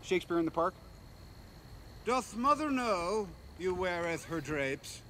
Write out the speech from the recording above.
Shakespeare in the Park? Doth mother know you weareth her drapes?